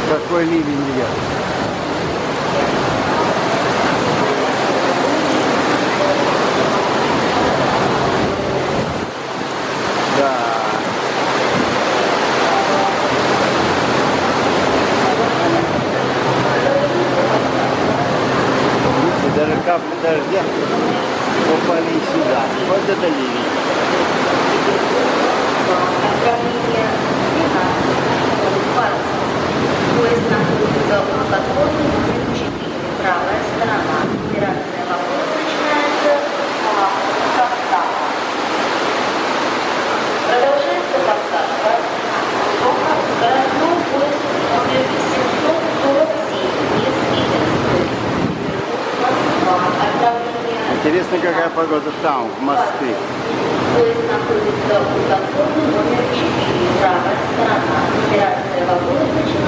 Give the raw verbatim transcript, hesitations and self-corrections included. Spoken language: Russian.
Какой ливень идет. Да. Видите, даже капли дождя попали сюда. Вот это ливень. Поезд находится у платформы номер четыре. Правая сторона. Операция «Вопрос» начинается на посадка. Продолжается посадка. Городной поезд номер семьсот сорок семь из Питерской. Москва. Отправление. Интересно, какая погода там, в Москве. Поезд находится у платформы номер четыре. Правая сторона. Операция «Вопрос» начинается.